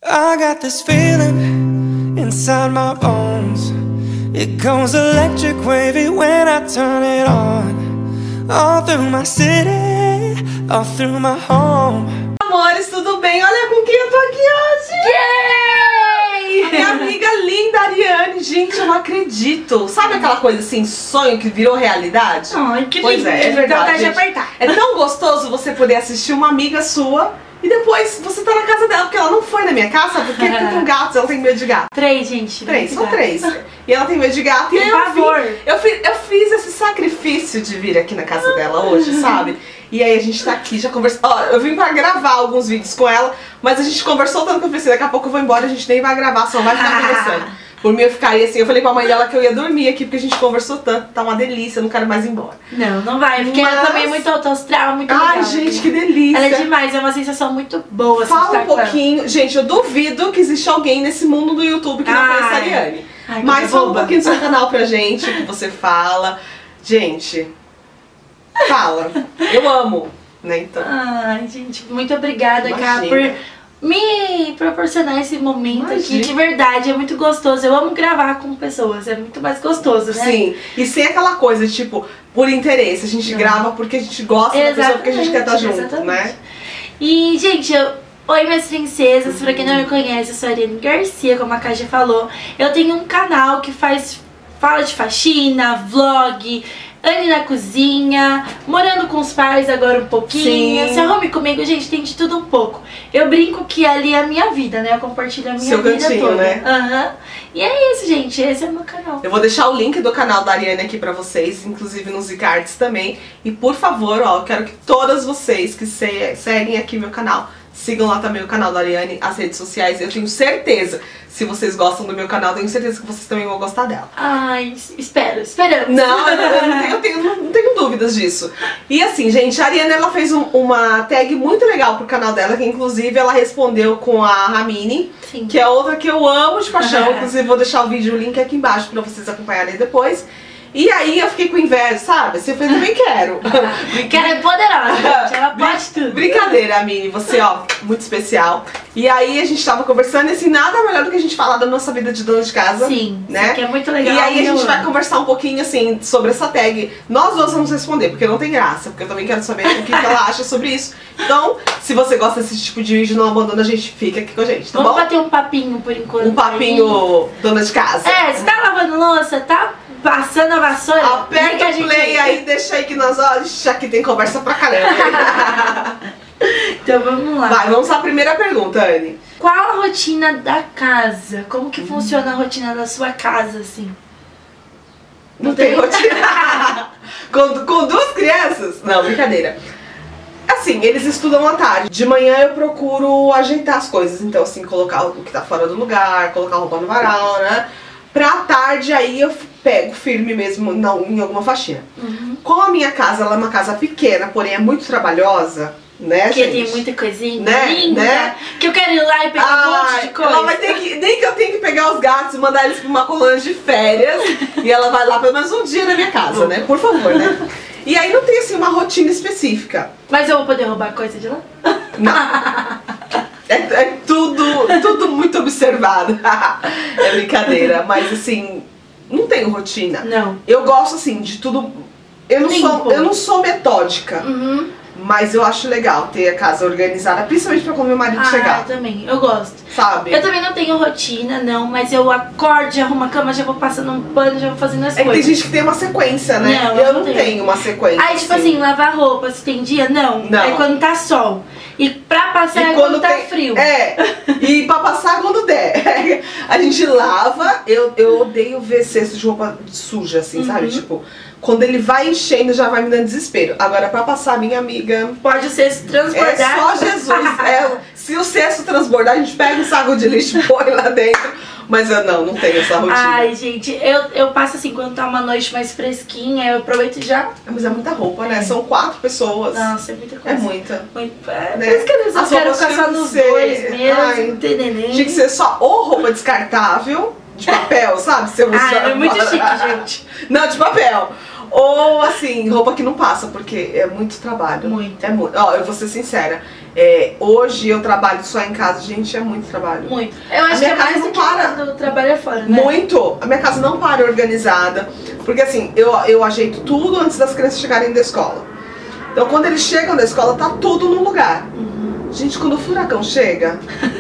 I got this feeling inside my bones. It goes electric wavy when I turn it on. All through my city, all through my home. Amores, tudo bem? Olha com quem eu tô aqui hoje! Yay! Minha amiga linda, Ariane. Gente, eu não acredito. Sabe aquela coisa assim, sonho que virou realidade? Ai, que pois lindo. É verdade, de apertar. É tão gostoso você poder assistir uma amiga sua e depois você tá na casa dela, porque ela não foi na minha casa, sabe? Porque com gatos, ela tem medo de gato. 3, gente. São 3. E ela tem medo de gato. E aí eu fiz esse sacrifício de vir aqui na casa dela hoje, sabe? E aí a gente tá aqui, já conversou. Ó, eu vim pra gravar alguns vídeos com ela, mas a gente conversou tanto que eu pensei, daqui a pouco eu vou embora, a gente nem vai gravar, só vai ficar conversando. Por mim eu ficaria assim, eu falei pra mãe dela que eu ia dormir aqui, porque a gente conversou tanto, tá uma delícia, eu não quero mais ir embora. Não vai, porque ela também é muito autoastral, muito legal. Ai, gente, que delícia. Ela é demais, é uma sensação muito boa. Fala um pouquinho, gente, eu duvido que existe alguém nesse mundo do YouTube que não conhece a Ariane. Mas fala um pouquinho do seu canal pra gente, o que você fala. Gente, fala. Eu amo, né, então. Ai, gente, muito obrigada, Cá, Imagina. por me proporcionar esse momento aqui, de verdade, é muito gostoso. Eu amo gravar com pessoas, é muito mais gostoso, né? Sim, e sem aquela coisa, tipo, por interesse, a gente grava porque a gente gosta da pessoa, porque a gente quer estar junto, né? E, gente, oi, minhas princesas, pra quem não me conhece, eu sou a Ariane Garcia, como a Cá já falou. Eu tenho um canal que fala de faxina, vlog, Anne na cozinha, morando com os pais agora um pouquinho. Sim. Se arrume comigo, gente, tem de tudo um pouco. Eu brinco que ali é a minha vida, né? Eu compartilho a minha Seu vida cantinho, toda. né? E é isso, gente. Esse é o meu canal. Eu vou deixar o link do canal da Ariane aqui pra vocês, inclusive nos cards também. E por favor, ó, eu quero que todas vocês que seguem aqui meu canal, sigam lá também o canal da Ariane, as redes sociais. Eu tenho certeza, se vocês gostam do meu canal, tenho certeza que vocês também vão gostar dela. Ai, esperamos. Não, eu não tenho dúvidas disso. E assim, gente, a Ariane, ela fez uma tag muito legal pro canal dela, que inclusive ela respondeu com a Ramini, Sim. que é outra que eu amo de paixão. Inclusive vou deixar o vídeo, o link aqui embaixo pra vocês acompanharem depois. E aí eu fiquei com inveja, sabe? Assim, eu falei, também quero. Que ela é poderosa, gente. Ela pode tudo. Brincadeira, Amine, você, ó, muito especial. E aí a gente tava conversando e assim, nada melhor do que a gente falar da nossa vida de dona de casa. Sim, né? isso aqui é muito legal. E aí a gente vai conversar um pouquinho, assim, sobre essa tag. Nós duas vamos responder, porque não tem graça, porque eu também quero saber o que ela acha sobre isso. Então, se você gosta desse tipo de vídeo, não abandona a gente, fica aqui com a gente, tá bom? Vamos bater um papinho por enquanto. Um papinho dona de casa. É, você tá lavando louça, tá passando a vassoura? Aperta o play aí, deixa aí que nós, ó, aqui tem conversa pra caramba. Então vamos lá. Vai, vamos à primeira pergunta, Anne. Qual a rotina da casa? Como que funciona a rotina da sua casa, assim? Não tem rotina. com 2 crianças? Não, brincadeira. Assim, eles estudam à tarde. De manhã eu procuro ajeitar as coisas. Então, assim, colocar o que tá fora do lugar, colocar a roupa no varal, né? Pra tarde, aí eu pego firme mesmo em alguma faxina. Como a minha casa, ela é uma casa pequena, porém é muito trabalhosa, né, Porque gente? tem muita coisinha Né? linda, Né? que eu quero ir lá e pegar um monte de coisa. Ela vai ter que, nem que eu tenha que pegar os gatos e mandar eles pra uma colônia de férias. E ela vai lá pelo menos um dia na minha casa, né? Por favor, né? E aí não tem assim uma rotina específica. Mas eu vou poder roubar coisa de lá? Não. É tudo muito observado. É brincadeira, mas assim, não tenho rotina. Não. Eu gosto assim de tudo. Eu não sou metódica. Mas eu acho legal ter a casa organizada, principalmente pra quando meu marido chegar. Eu também, eu gosto. Sabe? Eu também não tenho rotina, não, mas eu acordo, já arrumo a cama, já vou passando um pano, já vou fazendo as É que coisas. tem gente que tem uma sequência, né? Não, eu não tenho uma sequência. Aí, tipo assim, lavar roupa, se tem dia, não. É quando tá sol. E pra passar é quando tá frio. É, e pra passar quando der. A gente lava, eu odeio ver cesto de roupa suja, assim, sabe? Tipo, quando ele vai enchendo já vai me dando desespero. Agora, pra passar, minha amiga... Pode o cesto transbordar. É só Jesus. Se o cesto transbordar, a gente pega um saco de lixo e põe lá dentro. Mas eu não tenho essa rotina. Ai, gente, eu passo assim, quando tá uma noite mais fresquinha, eu aproveito já. Mas é muita roupa, né? São 4 pessoas. Nossa, é muita coisa. É muita. Né? Né? Por isso que às vezes eu quero ficar só nos 2 mesmo, Ai, não tem neném. Tinha que ser só ou roupa descartável, de papel, sabe? Você usa é muito chique, gente. Não, de papel. Ou assim, roupa que não passa, porque é muito trabalho. Muito. É muito. Ó, eu vou ser sincera. Hoje eu trabalho só em casa, gente, é muito trabalho. Muito. Eu acho que é mais do que quando o trabalho é fora, né? Muito! A minha casa não para organizada. Porque assim, eu ajeito tudo antes das crianças chegarem da escola. Então quando eles chegam da escola, tá tudo no lugar. Gente, quando o furacão chega,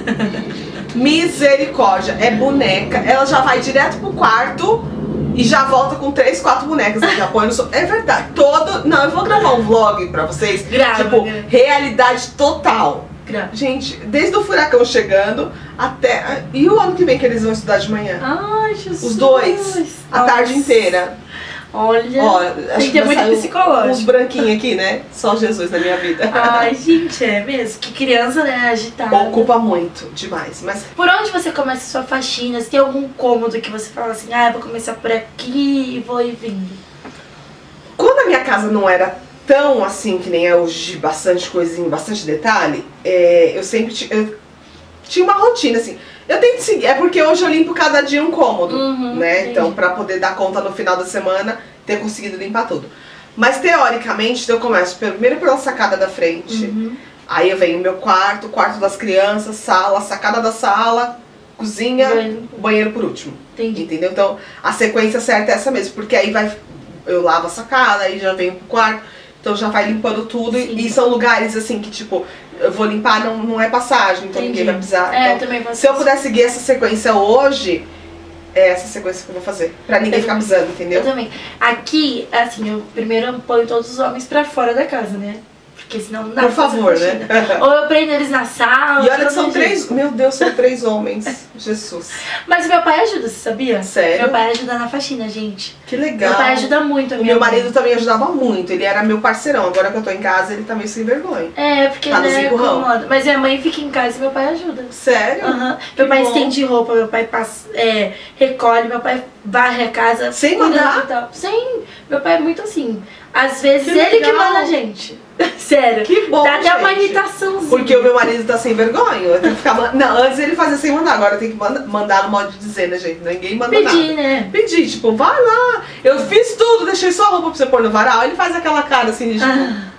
misericórdia, é boneca. Ela já vai direto pro quarto e já volta com 3, 4 bonecas. Já põe no É verdade. Não, eu vou gravar um vlog pra vocês. Tipo, realidade total. Gente, desde o furacão chegando até. E o ano que vem que eles vão estudar de manhã? Ai, Jesus. Os dois. A tarde inteira. Olha, tem que ter muito psicológico. Uns branquinhos aqui, né? Só Jesus na minha vida. Ai, gente, é mesmo. Que criança, né? Agitada. Ocupa muito, demais. Mas por onde você começa a sua faxina? Se tem algum cômodo que você fala assim, eu vou começar por aqui e vou ir vindo? Quando a minha casa não era tão assim que nem é hoje, bastante coisinha, bastante detalhe, eu sempre tinha uma rotina assim. Eu tento seguir, é porque hoje eu limpo cada dia um cômodo, né? Entendi. Então, pra poder dar conta no final da semana, ter conseguido limpar tudo. Mas teoricamente, eu começo primeiro pela sacada da frente, aí eu venho meu quarto, quarto das crianças, sala, sacada da sala, cozinha, banheiro por último. Entendi. Entendeu? Então, a sequência certa é essa mesmo, porque aí eu lavo a sacada, aí já venho pro quarto, então já vai limpando tudo. E são lugares assim que tipo, eu vou limpar, não é passagem, então ninguém vai pisar. Então, também se eu puder seguir essa sequência hoje, é essa sequência que eu vou fazer. Pra ninguém ficar pisando, entendeu? Eu também. Aqui, assim, eu primeiro ponho todos os homens pra fora da casa, né? Porque senão não dá. Por favor, né? Ou eu prendo eles na sala. E olha que são 3. Meu Deus, são 3 homens. Jesus. Mas meu pai ajuda, você sabia? Sério? Meu pai ajuda na faxina, gente. Que legal. Meu pai ajuda muito. O meu marido também ajudava muito. Ele era meu parceirão. Agora que eu tô em casa, ele tá meio sem vergonha. Porque tá ele é incomoda. Mas minha mãe fica em casa e meu pai ajuda. Sério? Meu pai estende roupa, meu pai recolhe, meu pai varre a casa. Sem mandar? Sem. Meu pai é muito assim. Às vezes ele que manda a gente. Sério. Que bom, dá até gente. uma irritaçãozinha. Porque o meu marido tá sem vergonha. Eu tenho que ficar Não, antes ele fazia sem mandar. Agora eu tenho que mandar no modo de dizer, né, gente? Ninguém manda nada. Pedir, né? Pedir, tipo, vai lá. Eu fiz tudo, deixei só a roupa pra você pôr no varal. Ele faz aquela cara assim, de tipo...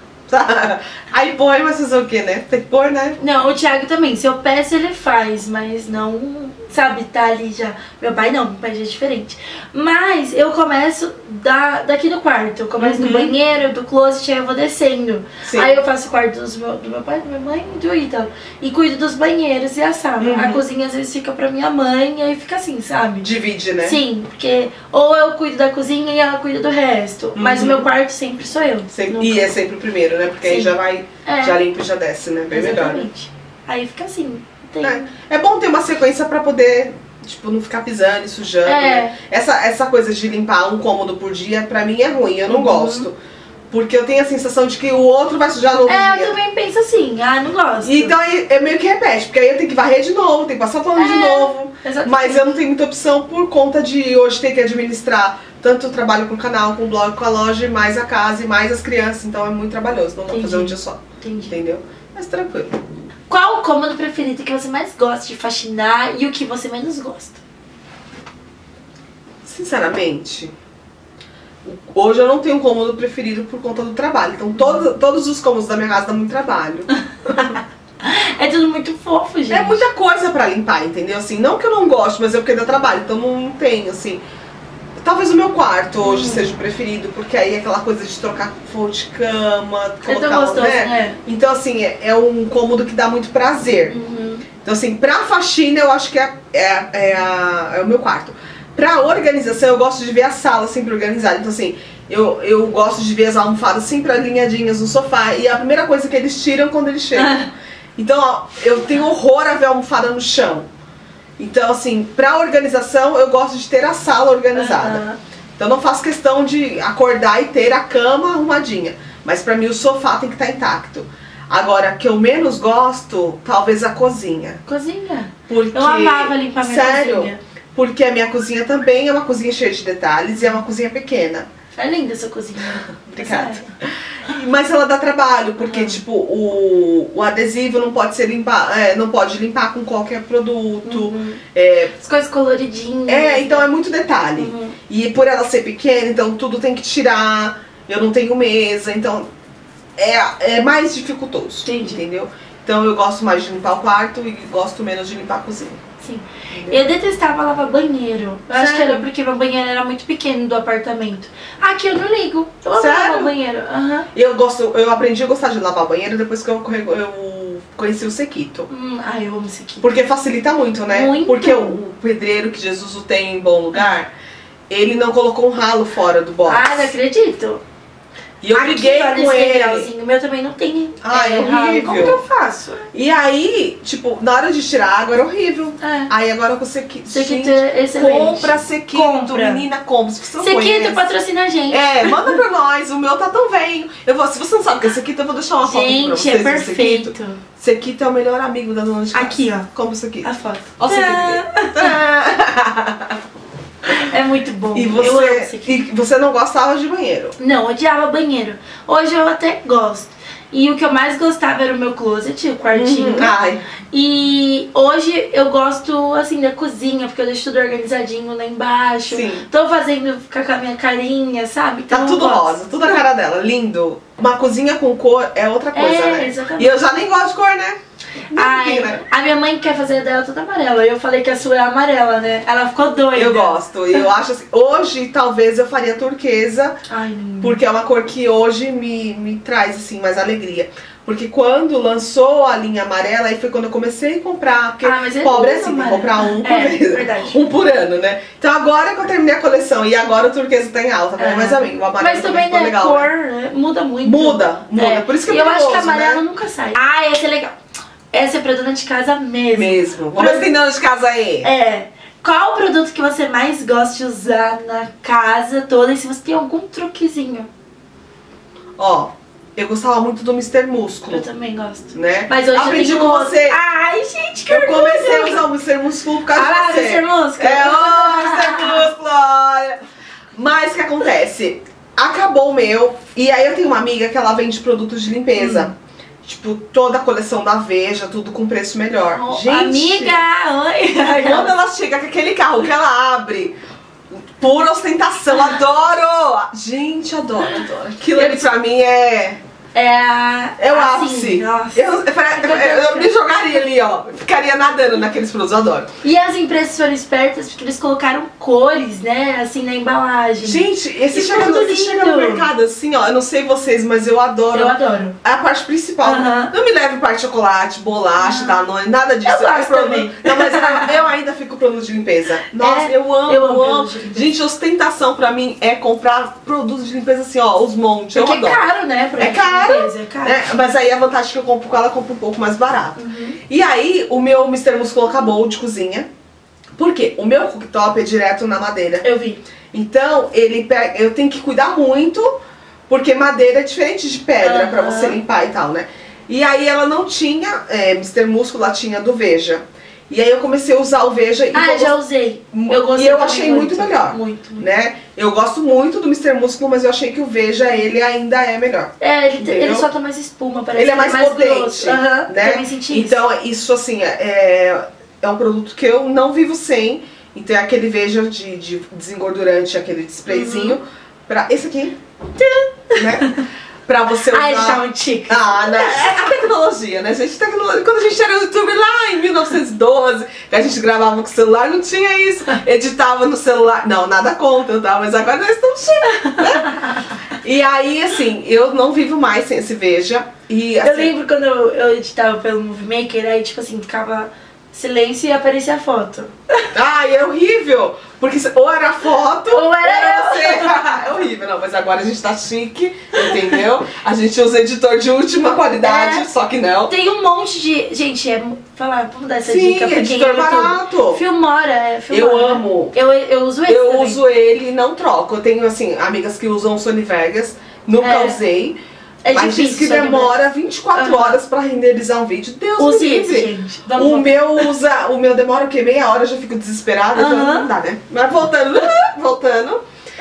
Aí põe, mas fazer o que, né? Tem que pôr, né? Não, o Thiago também. Se eu peço, ele faz, mas não, sabe, tá ali já. Meu pai não, meu pai já é diferente. Mas eu começo daqui do quarto. Eu começo do banheiro, do closet, aí eu vou descendo. Sim. Aí eu faço o quarto do meu pai, da minha mãe e do Ítalo. E cuido dos banheiros e a sala. A cozinha às vezes fica pra minha mãe, e aí fica assim, sabe? Divide, né? Sim, porque ou eu cuido da cozinha e ela cuida do resto. Mas o meu quarto sempre sou eu. E é sempre o primeiro, né? Porque aí já vai, já limpa e já desce, né? Bem melhor. Né? Aí fica assim. É bom ter uma sequência pra poder, tipo, não ficar pisando e sujando, né? Essa coisa de limpar um cômodo por dia, pra mim é ruim, eu não gosto. Porque eu tenho a sensação de que o outro vai sujar no outro dia. Eu também penso assim, não gosto. Então é meio que repete, porque aí eu tenho que varrer de novo, tenho que passar pano de novo. Exatamente. Mas eu não tenho muita opção por conta de hoje ter que administrar tanto o trabalho com o canal, com o blog, com a loja, mais a casa e mais as crianças. Então é muito trabalhoso, não dá pra fazer um dia só. Entendeu? Mas tranquilo. Qual o cômodo preferido que você mais gosta de faxinar e o que você menos gosta? Sinceramente, hoje eu não tenho um cômodo preferido por conta do trabalho. Então todos os cômodos da minha casa dão muito trabalho. É tudo muito fofo, gente. É muita coisa pra limpar, entendeu? Assim, não que eu não gosto, mas é porque dá trabalho. Então não tenho, assim... Talvez o meu quarto hoje seja o preferido, porque aí é aquela coisa de trocar forro de cama, colocar, gostoso, né? Então, assim, é um cômodo que dá muito prazer. Então, assim, pra faxina eu acho que é o meu quarto. Pra organização eu gosto de ver a sala sempre organizada. Então, assim, eu gosto de ver as almofadas sempre alinhadinhas no sofá. E é a primeira coisa que eles tiram quando eles chegam. Então, ó, eu tenho horror a ver a almofada no chão. Então, assim, pra organização, eu gosto de ter a sala organizada. Então, não faço questão de acordar e ter a cama arrumadinha. Mas pra mim, o sofá tem que estar intacto. Agora, que eu menos gosto, talvez a cozinha. Cozinha? Porque... Eu amava limpar minha cozinha. Porque a minha cozinha também é uma cozinha cheia de detalhes e é uma cozinha pequena. É linda a sua cozinha. Obrigada. Mas ela dá trabalho, porque tipo, o adesivo não pode ser não pode limpar com qualquer produto. As coisas coloridinhas. Então é muito detalhe. E por ela ser pequena, então tudo tem que tirar. Eu não tenho mesa, então é mais dificultoso. Entendi. Entendeu? Então eu gosto mais de limpar o quarto e gosto menos de limpar a cozinha. Sim. Eu detestava lavar banheiro. Eu acho que era porque meu banheiro era muito pequeno do apartamento. Aqui eu não ligo. Eu amo lavar banheiro. Eu aprendi a gostar de lavar banheiro depois que eu conheci o Sequito. Eu amo Sequito. Porque facilita muito, né? Muito. Porque o pedreiro, que Jesus o tem em bom lugar, ele não colocou um ralo fora do box. Não acredito. E eu briguei com ele. O meu também não tem. É horrível. Como que eu faço? E aí, tipo, na hora de tirar a água era horrível. Aí agora com o Sequito. Sequito é excelente. Compra Sequito, menina, compra. Se você não Sequito patrocina a gente. Manda pra nós. O meu tá tão velho. Se você não sabe o que é Sequito, eu vou deixar uma foto pra vocês. Gente, é perfeito. Sequito é o melhor amigo da dona de casa. Aqui, ó. Compra o Sequito. A foto. Ó o Sequito. É muito bom. E você não gostava de banheiro? Não, odiava banheiro. Hoje eu até gosto. E o que eu mais gostava era o meu closet, o quartinho. E hoje eu gosto, assim, da cozinha, porque eu deixo tudo organizadinho lá embaixo. Sim. Tô fazendo, ficar com a minha carinha, sabe? Então tá tudo rosa, tudo a cara dela, lindo. Uma cozinha com cor é outra coisa, né? Exatamente. E eu já nem gosto de cor, né? A minha mãe quer fazer dela toda amarela. Eu falei que a sua é amarela, né? Ela ficou doida. Eu gosto. E eu acho assim, hoje talvez eu faria turquesa. Porque é uma cor que hoje me traz assim mais alegria. Porque quando lançou a linha amarela, aí foi quando eu comecei a comprar. Porque pobre é assim, tem que comprar um por vez. Verdade. Um por ano, né? Então agora que eu terminei a coleção e agora o turquesa tá em alta, mas amigo, o amarelo mas também, ficou legal, cor, né? Muda muito. Muda. Por isso que eu acho que amarelo, né? nunca sai. Esse é legal. Essa é pra dona de casa mesmo. Vamos ver se tem dona de casa aí. Qual o produto que você mais gosta de usar na casa toda? E se você tem algum truquezinho? Eu gostava muito do Mr. Músculo. Eu também gosto. Né? Mas hoje aprendi eu com você. Ai, gente, que eu comecei a usar o Mr. Músculo por causa de você. Mr. Músculo. Mr. Músculo, olha. Mas o que acontece? Acabou o meu. E aí eu tenho uma amiga que ela vende produtos de limpeza. Tipo, toda a coleção da Veja, tudo com preço melhor. Gente, amiga, oi! Quando ela chega com aquele carro que ela abre, pura ostentação, adoro! Gente, adoro. Aquilo ali pra mim é o ápice. Nossa. Eu me jogaria ali, ó. Ficaria nadando naqueles produtos, eu adoro. E as empresas foram espertas porque eles colocaram cores, né? Assim, na embalagem. Gente, esse chega no mercado assim, ó. Eu não sei vocês, mas eu adoro. Eu adoro. É a parte principal. Não me leve parte de chocolate, bolacha, Danone, nada disso. Eu gosto também. Não, mas eu ainda fico com produto de limpeza. Nossa, eu amo. Gente, ostentação pra mim é comprar produtos de limpeza assim, ó, os montes. Porque eu adoro. É caro, né? É caro. Mas aí a vantagem que eu compro com ela compro um pouco mais barato. E aí o meu Mr. Músculo acabou de cozinha. Por quê? O meu cooktop é direto na madeira. Eu vi. Então eu tenho que cuidar muito, porque madeira é diferente de pedra pra você limpar e tal, né? E aí ela não tinha Mr. Músculo, ela tinha do Veja. E aí eu comecei a usar o Veja e já usei. E eu achei muito melhor. Muito. Né? Eu gosto muito do Mr. Músculo, mas eu achei que o Veja, ele ainda é melhor. Ele solta mais espuma, parece. Ele é mais potente, né? Também senti isso. Então, isso assim, é um produto que eu não vivo sem. Então é aquele Veja de desengordurante, aquele sprayzinho. Esse aqui, né? Pra você usar. Ai, já um tique. Né? É a tecnologia, né, gente? Quando a gente era youtuber lá em 1912, que a gente gravava com o celular, não tinha isso. Editava no celular. Não, nada contra, tá? Mas agora nós estamos cheios, né? E aí, assim, eu não vivo mais sem esse Veja. E, assim, eu lembro quando eu editava pelo Movie Maker, aí tipo assim, ficava silêncio e aparecia a foto. É horrível! Porque ou era foto, ou era você. É horrível, não, mas agora a gente tá chique, entendeu? A gente usa editor de última qualidade, só que não. Tem um monte de. Gente, vamos dar essa Sim, dica pra quem editor barato. Filmora, Eu amo. Eu uso esse. Eu uso ele e não troco. Eu tenho, assim, amigas que usam o Sony Vegas, nunca usei. Mas diz que demora 24 horas pra renderizar um vídeo. Deus me livre. Gente. O meu demora o quê? Meia hora, eu já fico desesperada. Então não dá, né? Mas voltando.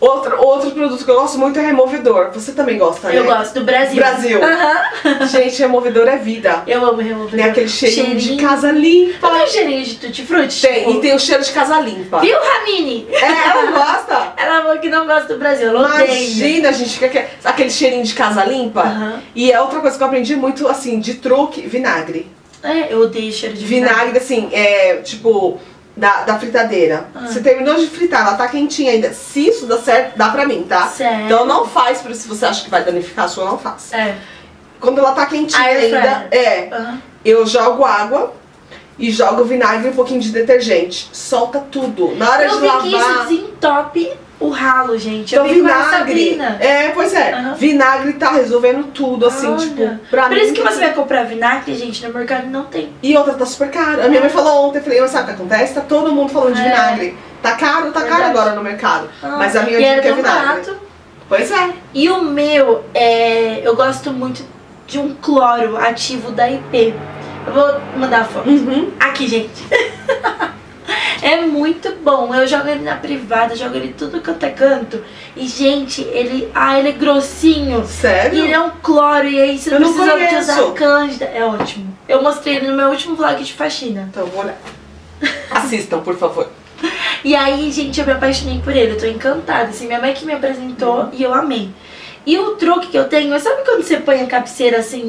Outro produto que eu gosto muito é removedor. Você também gosta, né? Eu gosto do Brasil. Brasil. Gente, removedor é vida. Eu amo removedor. Tem aquele cheirinho de casa limpa. Não tem cheirinho de tutti-frutti? Tem, e tem o cheiro de casa limpa. Viu, Ramini? Ela gosta? Ela falou que não gosta do Brasil, ela odeia. Imagina, gente, aquele cheirinho de casa limpa. E é outra coisa que eu aprendi muito, assim, de truque, vinagre. Eu odeio cheiro de vinagre. Assim, tipo... Da fritadeira. Você terminou de fritar, ela tá quentinha ainda. Se isso dá certo, dá pra mim, tá? Certo. Então não faz, se você acha que vai danificar a sua, não faz. Quando ela tá quentinha ainda, eu jogo água e jogo vinagre e um pouquinho de detergente. Solta tudo. Na hora de lavar... Eu vi que isso desentope o ralo, gente. Então, eu vi vinagre, com a Sabrina. Pois é. Vinagre tá resolvendo tudo, assim, Olha. tipo, pra mim. Por isso que você vai comprar vinagre, gente, no mercado não tem. E outra, tá super caro. A minha mãe falou ontem, eu falei, mas sabe o que acontece? Tá todo mundo falando de vinagre. Tá caro agora no mercado. Mas a minha dica é vinagre. Barato. Pois é. E o meu, eu gosto muito de um cloro ativo da IP. Eu vou mandar a foto. Aqui, gente. É muito bom. Eu jogo ele na privada, jogo ele tudo quanto é canto. E, gente, ele é grossinho. Sério? E ele é um cloro. E aí você não precisa usar cândida. É ótimo. Eu mostrei ele no meu último vlog de faxina. Então, vou olhar. Assistam, por favor. E aí, gente, eu me apaixonei por ele. Eu tô encantada. Assim, minha mãe que me apresentou e eu amei. E o truque que eu tenho, sabe quando você põe a cabeceira assim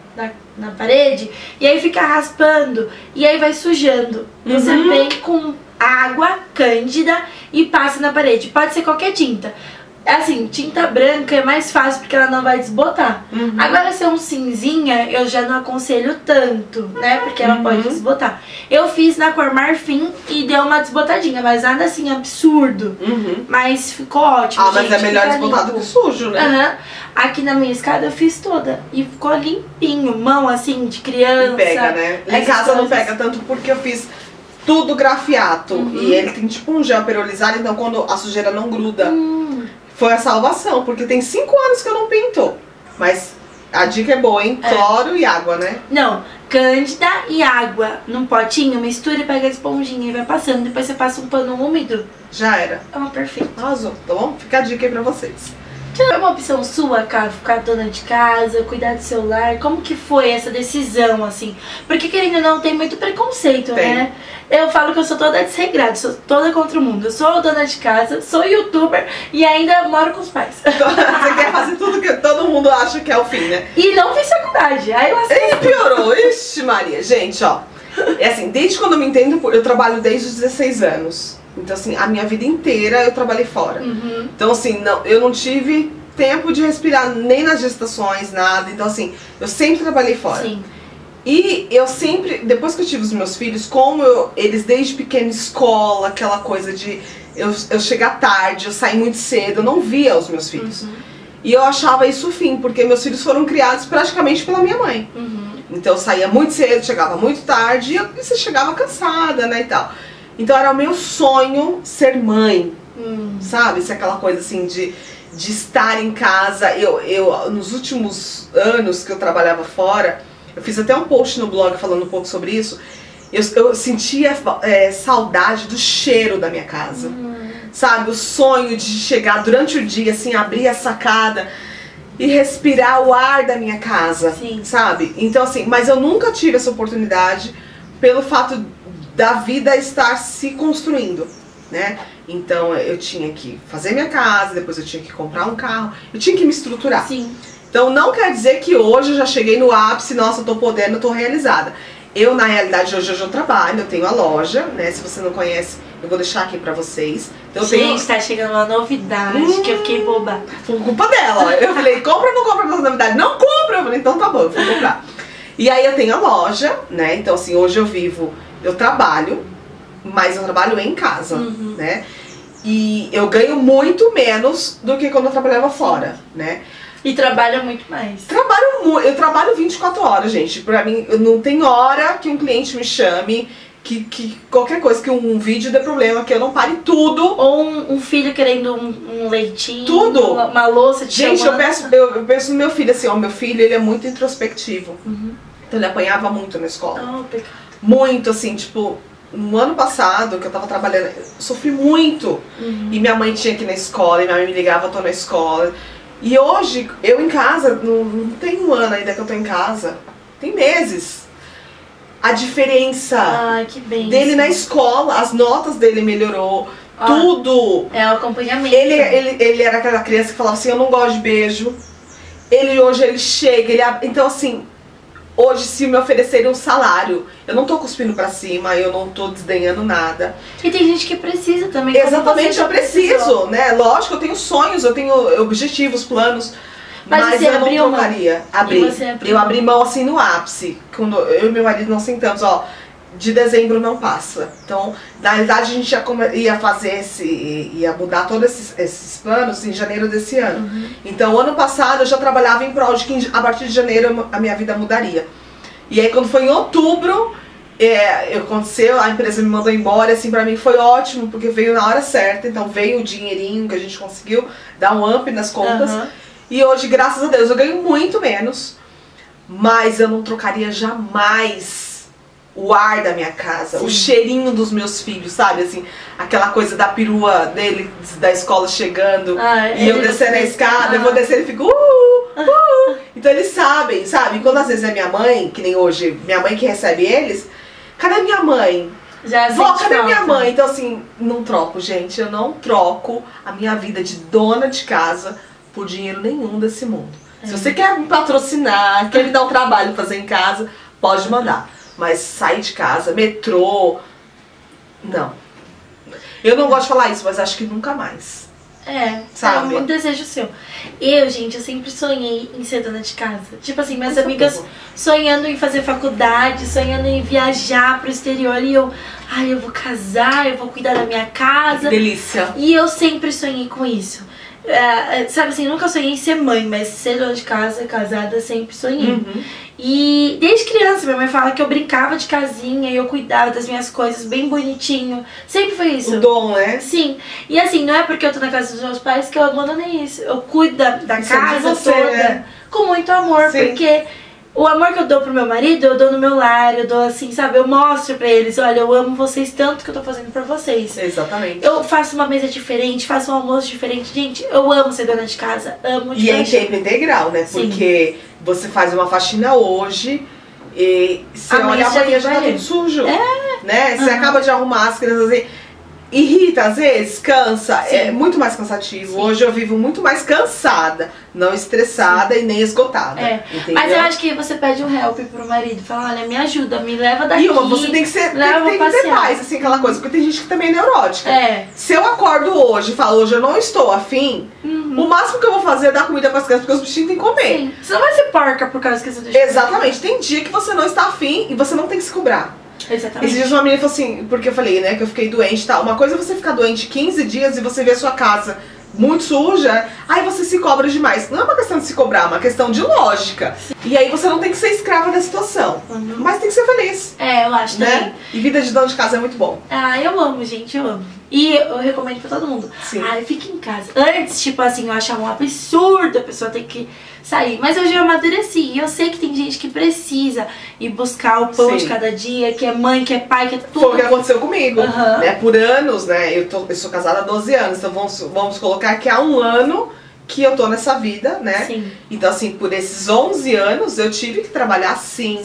na parede e aí fica raspando e aí vai sujando? Você vem com água cândida e passa na parede. Pode ser qualquer tinta. Assim, tinta branca é mais fácil porque ela não vai desbotar. Agora, se é um cinzinha, eu já não aconselho tanto, né? Porque ela pode desbotar. Eu fiz na cor marfim e deu uma desbotadinha, mas nada assim absurdo. Mas ficou ótimo. Mas é melhor desbotado que sujo, né? Aqui na minha escada eu fiz toda e ficou limpinho. Mão assim, de criança. E pega, né? Em casa não pega tanto porque eu fiz tudo grafiato. E ele tem tipo um gel perolizado, então quando a sujeira não gruda. Foi a salvação, porque tem 5 anos que eu não pinto. Mas a dica é boa, hein? Cloro e água, né? Não, cândida e água num potinho, mistura e pega a esponjinha e vai passando. Depois você passa um pano úmido. Já era. Perfeito. Arrasou, tá bom? Fica a dica aí pra vocês. É uma opção sua, cara, ficar dona de casa, cuidar do seu lar? Como que foi essa decisão, assim? Porque, querendo ou não, tem muito preconceito, né? Eu falo que eu sou toda desregrada, sou toda contra o mundo. Eu sou dona de casa, sou youtuber e ainda moro com os pais. Você quer fazer tudo que todo mundo acha que é o fim, né? E não fiz faculdade, aí eu E piorou, ixi Maria. Gente, ó, é assim, desde quando eu me entendo, eu trabalho desde os 16 anos. Então, assim, a minha vida inteira eu trabalhei fora. Então, assim, eu não tive tempo de respirar nem nas gestações, nada. Então, assim, eu sempre trabalhei fora. Sim. E eu sempre, depois que eu tive os meus filhos, como eles desde pequena escola, aquela coisa de eu chegar tarde, eu sair muito cedo, eu não via os meus filhos. E eu achava isso o fim, porque meus filhos foram criados praticamente pela minha mãe. Então eu saía muito cedo, chegava muito tarde e você chegava cansada, né, e tal. Então era o meu sonho ser mãe, sabe? Ser aquela coisa assim de estar em casa. Eu nos últimos anos que eu trabalhava fora, eu fiz até um post no blog falando um pouco sobre isso. Eu sentia saudade do cheiro da minha casa, sabe? O sonho de chegar durante o dia, assim, abrir a sacada e respirar o ar da minha casa, sabe? Então, assim, mas eu nunca tive essa oportunidade pelo fato da vida estar se construindo, né? Então eu tinha que fazer minha casa, depois eu tinha que comprar um carro, eu tinha que me estruturar. Então não quer dizer que hoje eu já cheguei no ápice, nossa, eu tô podendo, eu tô realizada. Eu, na realidade, hoje eu trabalho, eu tenho a loja, né? Se você não conhece, eu vou deixar aqui pra vocês. Então, gente, tá chegando uma novidade que eu fiquei boba. Foi culpa dela. Eu falei, compra ou não compra essa novidade? Não compra! Eu falei, então tá bom, eu vou comprar. E aí eu tenho a loja, né? Então assim, hoje eu trabalho, mas eu trabalho em casa, né? E eu ganho muito menos do que quando eu trabalhava fora, né? E trabalha muito mais. Eu trabalho 24 horas, gente. Pra mim, não tem hora que um cliente me chame, que qualquer coisa, que um vídeo dê problema, que eu não pare tudo. Ou um filho querendo um leitinho. Tudo. Uma louça de gente, eu penso no meu filho assim, ó, meu filho, ele é muito introspectivo. Então ele apanhava muito na escola. Pecado. Muito, assim, tipo, no ano passado, que eu tava trabalhando, eu sofri muito. E minha mãe tinha que ir na escola, e minha mãe me ligava, eu tô na escola. E hoje, eu em casa, não tem um ano ainda que eu tô em casa, tem meses. A diferença que bem, dele na escola, as notas dele melhorou, tudo. É o acompanhamento. Ele era aquela criança que falava assim, eu não gosto de beijo. Hoje ele chega, então assim, hoje se me oferecerem um salário, eu não tô cuspindo pra cima, eu não tô desdenhando nada. E tem gente que precisa também. Exatamente, eu preciso, né? Lógico, eu tenho sonhos, eu tenho objetivos, planos. Mas eu não trocaria. Eu abri mão assim no ápice. Quando eu e meu marido não sentamos, ó, de dezembro não passa. Então, na realidade, a gente ia fazer ia mudar todos esses planos em janeiro desse ano. Então, ano passado eu já trabalhava em prol de que a partir de janeiro a minha vida mudaria. E aí, quando foi em outubro, aconteceu, a empresa me mandou embora, assim, pra mim foi ótimo, porque veio na hora certa. Então, veio o dinheirinho que a gente conseguiu dar um up nas contas. E hoje, graças a Deus, eu ganho muito menos, mas eu não trocaria jamais o ar da minha casa, o cheirinho dos meus filhos, sabe? Assim, aquela coisa da perua dele, da escola chegando, e eu descendo a escada, eu vou descer e fico Então eles sabem, sabe? Quando às vezes é minha mãe, que nem hoje, minha mãe que recebe eles, cadê minha mãe? Vó, cadê minha mãe? Então assim, não troco, gente, eu não troco a minha vida de dona de casa por dinheiro nenhum desse mundo. Se você quer me patrocinar, quer me dar um trabalho pra fazer em casa, pode mandar. Mas sair de casa, metrô, não. Eu não gosto de falar isso, mas acho que nunca mais. Sabe? É um desejo seu. Eu sempre sonhei em ser dona de casa. Tipo assim, minhas amigas sonhando em fazer faculdade, sonhando em viajar pro exterior. E eu vou casar, eu vou cuidar da minha casa. Que delícia. E eu sempre sonhei com isso. Sabe assim, nunca sonhei em ser mãe, mas ser dona de casa, casada, sempre sonhei. E desde criança, minha mãe fala que eu brincava de casinha e eu cuidava das minhas coisas bem bonitinho. Sempre foi isso. O dom, né? Sim. E assim, não é porque eu tô na casa dos meus pais que eu abandonei isso. Eu cuido da casa toda com muito amor, porque o amor que eu dou pro meu marido, eu dou no meu lar, eu dou assim, sabe? Eu mostro pra eles, olha, eu amo vocês tanto que eu tô fazendo por vocês. Exatamente. Eu faço uma mesa diferente, faço um almoço diferente. Gente, eu amo ser dona de casa, amo de E é em tempo integral, né? Porque você faz uma faxina hoje e você olha amanhã já tá tudo sujo. Né? Você acaba de arrumar as crianças assim. Irrita, às vezes, cansa, é muito mais cansativo. Hoje eu vivo muito mais cansada, não estressada e nem esgotada. Mas eu acho que você pede um help pro marido, fala, olha, me ajuda, me leva daqui. E você tem que ser, tem que ter paz, assim, aquela coisa, porque tem gente que também é neurótica. Se eu acordo hoje e falo, hoje eu não estou afim, o máximo que eu vou fazer é dar comida para as crianças, porque os bichinhos têm que comer. Você não vai ser porca por causa que você deixa. Exatamente, tem dia que você não está afim e você não tem que se cobrar. Exatamente. Esses dias uma menina falou assim, porque eu falei, né, que eu fiquei doente e tal. Uma coisa é você ficar doente 15 dias e você ver a sua casa muito suja, aí você se cobra demais. Não é uma questão de se cobrar, é uma questão de lógica. E aí você não tem que ser escrava da situação, mas tem que ser feliz. Eu acho, né? Também. E vida de dona de casa é muito bom. Eu amo, gente, eu amo. E eu recomendo pra todo mundo. Fique em casa. Antes, tipo assim, eu achava um absurdo a pessoa ter que sair. Mas hoje eu amadureci. E eu sei que tem gente que precisa ir buscar o pão de cada dia, que é mãe, que é pai, que é tudo. Foi o que aconteceu comigo. Né? Por anos, né? Eu sou casada há 12 anos. Então vamos colocar que há um ano que eu tô nessa vida, né? Então, assim, por esses 11 anos eu tive que trabalhar sim.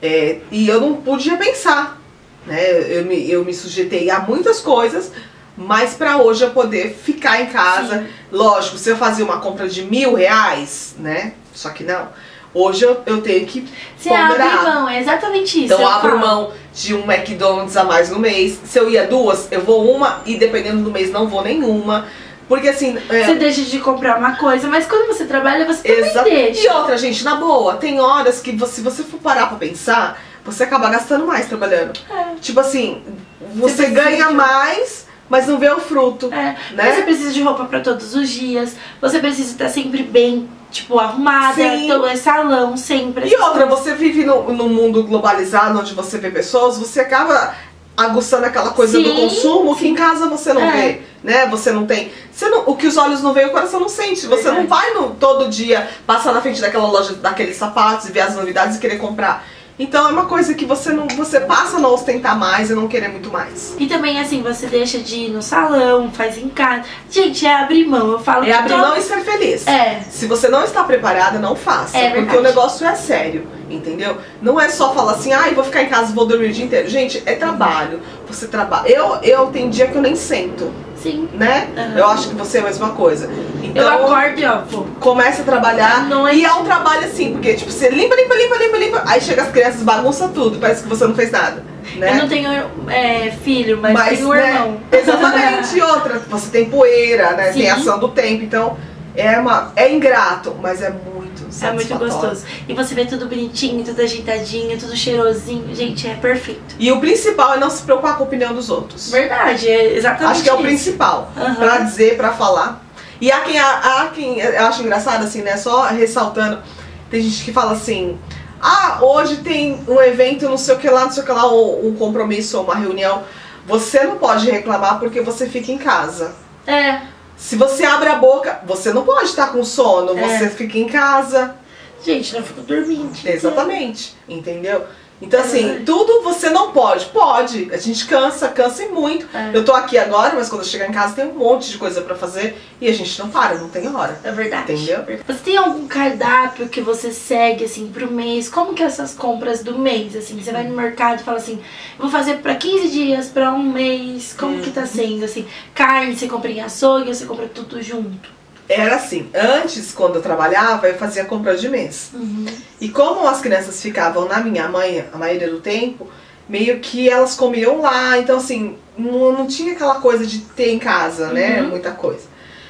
E eu não pude repensar. Né? Eu me sujeitei a muitas coisas, mas pra hoje eu poder ficar em casa. Lógico, se eu fazia uma compra de R$1.000, né? Só que não. Hoje eu tenho que ponderar. Abre mão, é exatamente isso. Então eu abro mão de um McDonald's a mais no mês. Se eu ia 2, eu vou uma e dependendo do mês não vou nenhuma. Porque assim... Você deixa de comprar uma coisa, mas quando você trabalha, você também deixa. E outra, gente, na boa, tem horas que se você for parar pra pensar, você acaba gastando mais trabalhando. Tipo assim, você ganha mais, mas não vê o fruto. Né? Você precisa de roupa pra todos os dias, você precisa estar sempre bem, tipo, arrumada, então é salão, sempre. E outra, você vive num mundo globalizado, onde você vê pessoas, você acaba aguçando aquela coisa do consumo que em casa você não vê, né? Você não tem... o que os olhos não veem, o coração não sente. Você não vai todo dia passar na frente daquela loja, daqueles sapatos e ver as novidades e querer comprar. Então é uma coisa que você passa a não ostentar mais e não querer muito mais. E também, assim, você deixa de ir no salão, faz em casa. Gente, é abrir mão. Eu falo É abrir mão e ser feliz. É. Se você não está preparada, não faça. É porque verdade. o negócio é sério, entendeu? Não é só falar assim, ah, eu vou ficar em casa e vou dormir o dia inteiro. Gente, é trabalho. Você trabalha. Eu tem dia que eu nem sento, Sim. né? Uhum. Eu acho que você é a mesma coisa. Então, Eu acordo e ó, pô. começa a trabalhar e é um trabalho assim, porque tipo, você limpa, aí chega as crianças, bagunça tudo, parece que você não fez nada, né? Eu não tenho filho, mas tenho um né, irmão. Exatamente, e outra, você tem poeira, né? Sim. Tem ação do tempo, então é ingrato, mas é muito É muito satisfatório. gostoso. E você vê tudo bonitinho, tudo ajeitadinho, tudo cheirosinho. Gente, é perfeito. E o principal é não se preocupar com a opinião dos outros. Verdade, é exatamente Acho que é o isso. principal, Uhum. pra dizer, pra falar. E há quem eu acho engraçado assim, né? Só ressaltando, tem gente que fala assim, ah, hoje tem um evento, não sei o que lá, ou um compromisso, ou uma reunião. Você não pode reclamar porque você fica em casa. É. Se você abre a boca, você não pode estar com sono, você fica em casa. Gente, não fico dormindo. Exatamente, entendeu? Então É assim, verdade. tudo você não pode. Pode, a gente cansa e muito. É. Eu tô aqui agora, mas quando eu chegar em casa tem um monte de coisa pra fazer e a gente não para, não tem hora. É verdade. Entendeu? Você tem algum cardápio que você segue, assim, pro mês? Como que é essas compras do mês, assim? Você vai no mercado e fala assim, eu vou fazer pra 15 dias, pra um mês. Como que tá sendo, assim? Carne, você compra em açougue ou você compra tudo junto? Era assim, antes, quando eu trabalhava, eu fazia compra de mês. Uhum. E como as crianças ficavam na minha mãe a maioria do tempo, meio que elas comiam lá, então assim, não tinha aquela coisa de ter em casa, né, muita coisa.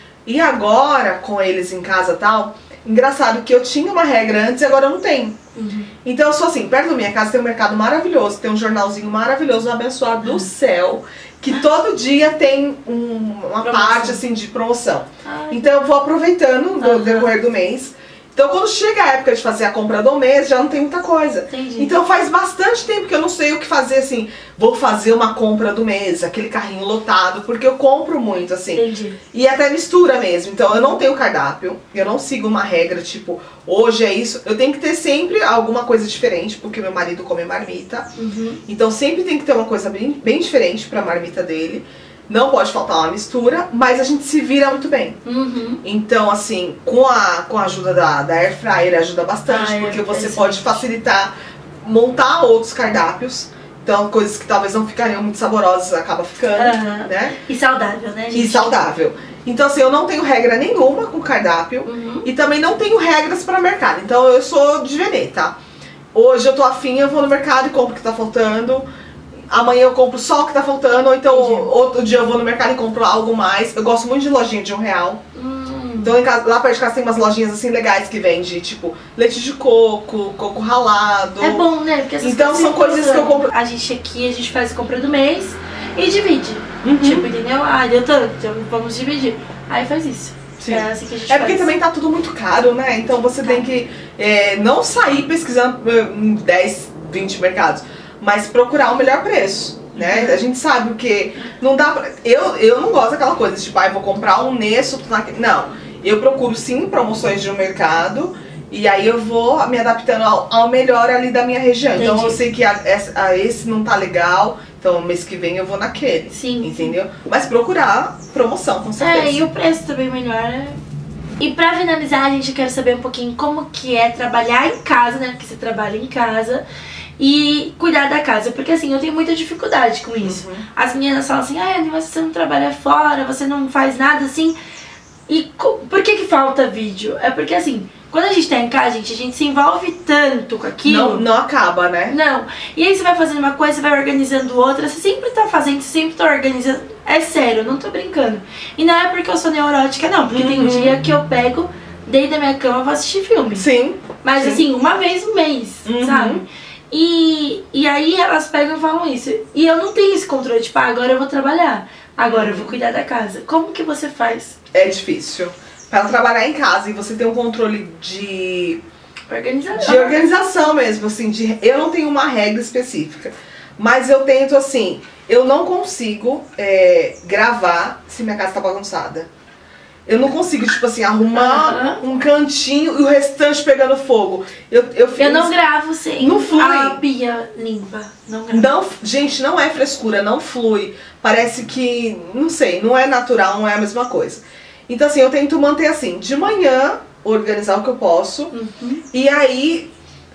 E agora, com eles em casa e tal, engraçado que eu tinha uma regra antes e agora eu não tenho. Uhum. Então eu sou assim, perto da minha casa tem um mercado maravilhoso, tem um jornalzinho maravilhoso, um abençoado do céu, que todo dia tem uma Promoção. parte assim de promoção. Ai. Então eu vou aproveitando no decorrer do mês. Então quando chega a época de fazer a compra do mês, já não tem muita coisa. Entendi. Então faz bastante tempo que eu não sei o que fazer assim. Vou fazer uma compra do mês, aquele carrinho lotado, porque eu compro muito assim. Entendi. E até mistura mesmo. Então eu não tenho cardápio, eu não sigo uma regra tipo, hoje é isso. Eu tenho que ter sempre alguma coisa diferente, porque meu marido come marmita. Uhum. Então sempre tem que ter uma coisa bem diferente pra marmita dele. Não pode faltar uma mistura, mas a gente se vira muito bem. Uhum. Então, assim, com a ajuda da Air Fryer ajuda bastante, Ah, porque você excelente. pode facilitar, montar outros cardápios. Então, coisas que talvez não ficariam muito saborosas, acaba ficando, Aham. né? E saudável, né, gente? E saudável. Então, assim, eu não tenho regra nenhuma com cardápio Uhum. e também não tenho regras para mercado. Então, eu sou de vender, tá? Hoje eu tô afim, eu vou no mercado e compro o que tá faltando. Amanhã eu compro só o que tá faltando, ou então Entendi. outro dia eu vou no mercado e compro algo mais. Eu gosto muito de lojinha de R$1. Então em casa, lá perto de casa tem umas lojinhas assim legais que vende, tipo, leite de coco, coco ralado. É bom, né? Porque essas Então são coisas que eu compro. A gente aqui, a gente faz a compra do mês e divide. Uhum. Tipo, entendeu? Ah, deu tanto, então vamos dividir. Aí faz isso. Sim. É assim que a gente É faz. porque também tá tudo muito caro, né? Então você tem que não sair pesquisando em 10, 20 mercados, mas procurar o melhor preço, né? A gente sabe o que não dá pra... Eu não gosto daquela coisa, tipo, eu vou comprar um nesse, outro naquele. Não, eu procuro sim promoções de um mercado e aí eu vou me adaptando ao melhor ali da minha região. Então Entendi. eu sei que esse não tá legal, então mês que vem eu vou naquele. Sim. Entendeu? Mas procurar promoção, com certeza. É, e o preço também melhor, né? E pra finalizar, a gente quer saber um pouquinho como que é trabalhar em casa, né? Porque você trabalha em casa e cuidar da casa. Porque assim, eu tenho muita dificuldade com isso. As meninas falam assim, mas você não trabalha fora, você não faz nada assim. E por que falta vídeo? É porque assim, quando a gente tá em casa, a gente se envolve tanto com aquilo. Não acaba, né? Não. E aí você vai fazendo uma coisa, você vai organizando outra, você sempre tá fazendo, você sempre tá organizando. É sério, eu não tô brincando. E não é porque eu sou neurótica, não. Porque tem dia que eu pego, deito da minha cama e vou assistir filme. Sim. Mas sim. assim, uma vez no mês, sabe? E aí elas pegam e falam isso. E eu não tenho esse controle, tipo, agora eu vou trabalhar. Agora eu vou cuidar da casa. Como que você faz? É difícil. Para trabalhar em casa e você ter um controle de organização mesmo, assim, eu não tenho uma regra específica, mas eu tento assim, eu não consigo gravar se minha casa tá bagunçada. Eu não consigo, tipo assim, arrumar um cantinho e o restante pegando fogo. Eu não gravo sem não flui. a pia limpa. Não gravo. Não, gente, não é frescura, não flui. Parece que, não sei, não é natural, não é a mesma coisa. Então assim, eu tento manter assim, de manhã, organizar o que eu posso. E aí,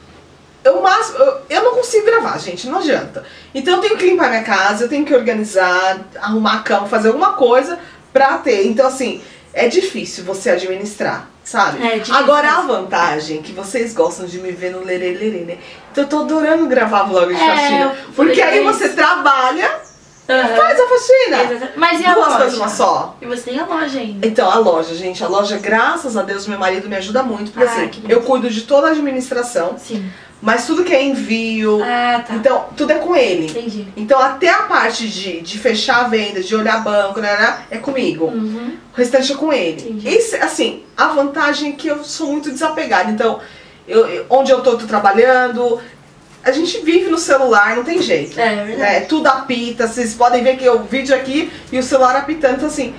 eu não consigo gravar, gente, não adianta. Então eu tenho que limpar minha casa, eu tenho que organizar, arrumar a cama, fazer alguma coisa pra ter. Então assim, é difícil você administrar, sabe? É difícil. Agora a vantagem que vocês gostam de me ver no lerê, né? Então eu tô adorando gravar vlog de faxina. Porque aí você trabalha, faz a faxina. Mas e a Duas loja? coisas uma só. E você tem a loja ainda. Então, a loja, gente, a loja, graças a Deus, meu marido me ajuda muito. Porque assim, eu cuido de toda a administração. Sim. Mas tudo que é envio, Tá. então tudo é com ele. Entendi. Então até a parte de fechar a venda, de olhar banco, né, é comigo. O restante é com ele. Entendi. Esse, assim, a vantagem é que eu sou muito desapegada. Então, onde eu tô trabalhando, a gente vive no celular, não tem jeito. É verdade. Né? Tudo apita, vocês podem ver que o vídeo aqui e o celular apitando. Então assim,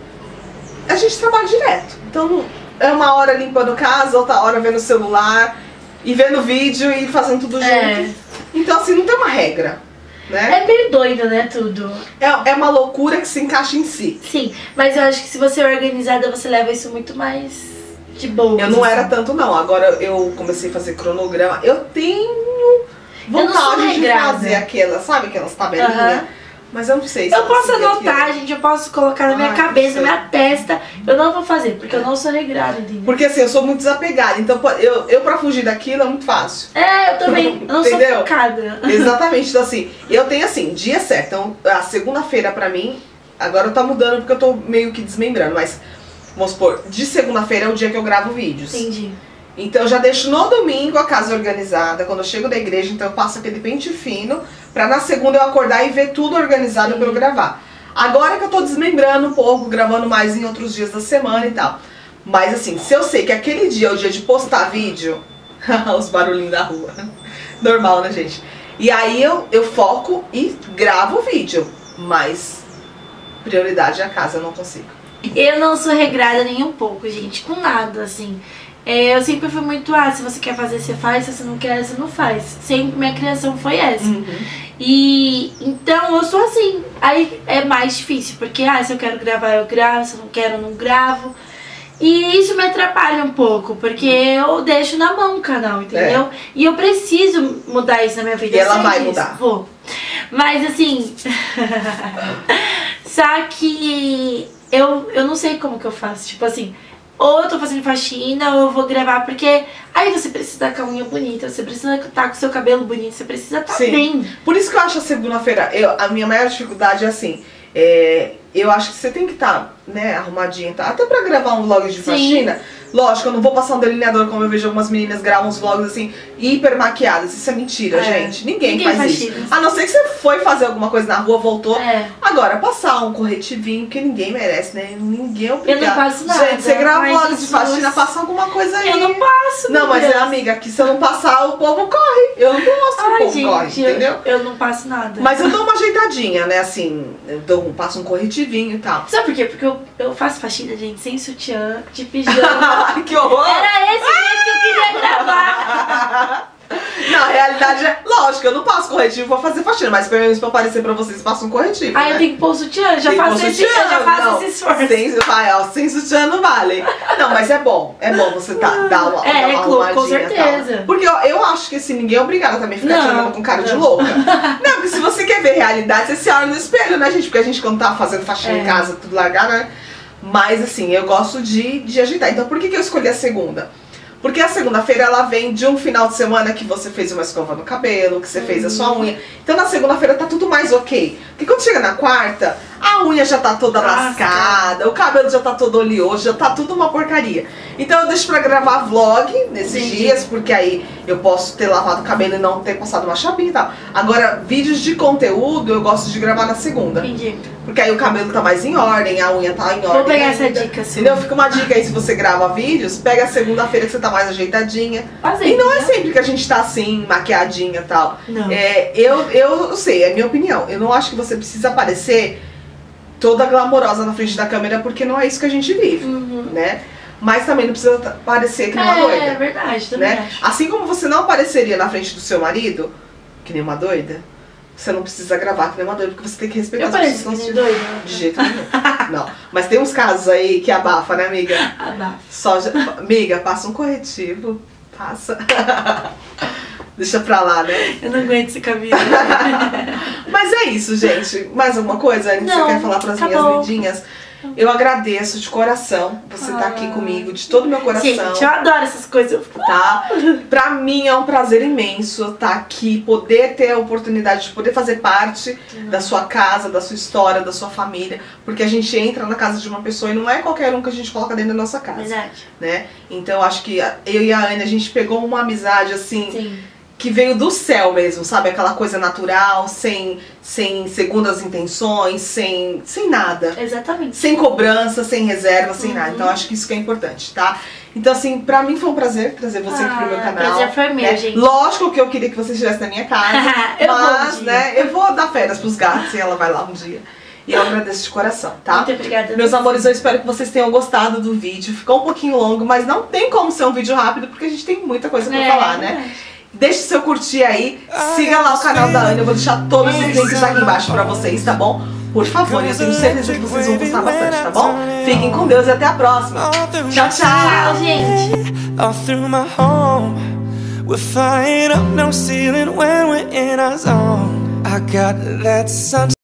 a gente trabalha direto. Então é uma hora limpando casa, outra hora vendo o celular. E vendo vídeo e fazendo tudo junto. Então assim, não tem uma regra, né? É meio doido, né, tudo. É uma loucura que se encaixa em si. Sim, mas eu acho que se você é organizada, você leva isso muito mais de boa. Eu não era tanto não, agora eu comecei a fazer cronograma. Eu tenho vontade de fazer aquelas, sabe, aquelas tabelinhas. Mas eu não sei se eu posso anotar, aquilo. gente, eu posso colocar na minha cabeça, na minha testa. Eu não vou fazer, porque eu não sou regrada, entendeu? Porque assim, eu sou muito desapegada, então eu pra fugir daquilo é muito fácil. Eu também, eu não sou focada. Exatamente, então assim, eu tenho assim, dia certo, então a segunda-feira pra mim, agora tá mudando porque eu tô meio que desmembrando, mas vamos supor, de segunda-feira é o dia que eu gravo vídeos. Entendi. Então eu já deixo no domingo a casa organizada, quando eu chego da igreja, então eu passo aquele pente fino, pra na segunda eu acordar e ver tudo organizado pra eu gravar. Agora que eu tô desmembrando um pouco, gravando mais em outros dias da semana e tal. Mas assim, se eu sei que aquele dia é o dia de postar vídeo, os barulhinhos da rua, normal, né, gente? E aí eu foco e gravo o vídeo, mas prioridade é a casa, eu não consigo. Eu não sou regrada nem um pouco, gente, com nada, assim. Eu sempre fui muito, se você quer fazer, você faz, se você não quer, você não faz. Sempre minha criação foi essa. E então eu sou assim. Aí é mais difícil, porque se eu quero gravar, eu gravo, se eu não quero, eu não gravo. E isso me atrapalha um pouco, porque eu deixo na mão o canal, entendeu? E eu preciso mudar isso na minha vida. E ela vai mudar. Vou. Mas assim, só que eu não sei como que eu faço, tipo assim, ou eu tô fazendo faxina, ou eu vou gravar, porque aí você precisa estar com a unha bonita, você precisa estar com o seu cabelo bonito, você precisa estar bem. Por isso que eu acho a segunda-feira, a minha maior dificuldade é assim, eu acho que você tem que estar, né, arrumadinha, tá? Até pra gravar um vlog de faxina. Lógico, eu não vou passar um delineador como eu vejo algumas meninas gravam uns vlogs assim, hiper maquiadas. Isso é mentira, gente. Ninguém faz isso. A não ser que você foi fazer alguma coisa na rua, voltou. Agora, passar um corretivinho, que ninguém merece, né? Ninguém é obrigado. Eu não passo nada. Gente, você grava vlogs de faxina, passa alguma coisa aí. Eu não passo. Não, mas amiga, que se eu não passar, o povo corre. Eu não gosto que o povo corre, entendeu? Eu não passo nada. Mas eu dou uma ajeitadinha, né? Assim, passo um corretivinho e tal. Sabe por quê? Porque eu faço faxina, gente, sem sutiã, de pijama. Que horror! Era esse jeito que eu queria gravar. Não, a realidade é, lógico, eu não passo corretivo pra fazer faxina, mas pelo menos pra aparecer pra vocês, passo um corretivo. Eu tenho que pôr o sutiã, eu já faço esse esforço. Sem sutiã não vale. Não, mas é bom você dar uma arrumadinha, com certeza. Tal. Porque eu acho que assim, ninguém é obrigado a também ficar tirando com cara de louca. Não, porque se você quer ver realidade, você se olha no espelho, né, gente? Porque a gente quando tá fazendo faxina em casa, tudo largado, né? Mas assim, eu gosto de ajeitar. Então por que eu escolhi a segunda? Porque a segunda-feira ela vem de um final de semana que você fez uma escova no cabelo, que você fez a sua unha. Então na segunda-feira tá tudo mais ok. Porque quando chega na quarta, a unha já tá toda lascada, o cabelo já tá todo oleoso, já tá tudo uma porcaria. Então eu deixo pra gravar vlog nesses dias, porque aí eu posso ter lavado o cabelo e não ter passado uma chapinha e tal. Agora, vídeos de conteúdo eu gosto de gravar na segunda. Entendi. Porque aí o cabelo tá mais em ordem, a unha tá em ordem. Vou pegar essa dica sua. Entendeu? Fica uma dica aí, se você grava vídeos, pega a segunda-feira que você tá mais ajeitadinha. E não é sempre que a gente tá assim, maquiadinha e tal. Não. Eu sei, é minha opinião. Eu não acho que você precisa aparecer toda glamourosa na frente da câmera, porque não é isso que a gente vive, né? Mas também não precisa parecer que nem uma doida. É verdade, também né? acho. Assim como você não apareceria na frente do seu marido, que nem uma doida, você não precisa gravar que nem uma doida, porque você tem que respeitar Eu as pareço pessoas. que nem doida. De jeito nenhum. Não. Mas tem uns casos aí que abafa, né, amiga? Abafa. Amiga, passa um corretivo. Passa. Deixa pra lá, né? Eu não aguento esse cabelo. Mas é isso, gente. Mais alguma coisa, Anne, que você Não, quer falar pras minhas acabou. lindinhas? Eu agradeço de coração você tá aqui comigo, de todo o meu coração. Gente, eu adoro essas coisas. Tá? Pra mim é um prazer imenso estar aqui, poder ter a oportunidade de poder fazer parte da sua casa, da sua história, da sua família, porque a gente entra na casa de uma pessoa e não é qualquer um que a gente coloca dentro da nossa casa, Verdade. né? Então eu acho que eu e a Anne, a gente pegou uma amizade assim, Sim. que veio do céu mesmo, sabe? Aquela coisa natural, sem segundas intenções, sem nada. Exatamente. Sem cobrança, sem reserva, sem nada. Então acho que isso que é importante, tá? Então assim, pra mim foi um prazer trazer você aqui pro meu canal. Prazer foi meu, né? gente. Lógico que eu queria que você estivesse na minha casa. Eu vou um mas, dia. né, eu vou dar férias pros gatos e ela vai lá um dia. E eu agradeço de coração, tá? Muito obrigada. Meus amores, eu espero que vocês tenham gostado do vídeo. Ficou um pouquinho longo, mas não tem como ser um vídeo rápido, porque a gente tem muita coisa pra falar, né? Deixe seu curtir aí, siga lá o canal da Anne, eu vou deixar todos os links aqui embaixo pra vocês, tá bom? Por favor, eu tenho certeza que vocês vão gostar bastante, tá bom? Fiquem com Deus e até a próxima. Tchau, tchau! Tchau, gente! All through my home, we're flying up no ceiling when we're in our zone. I got that sun.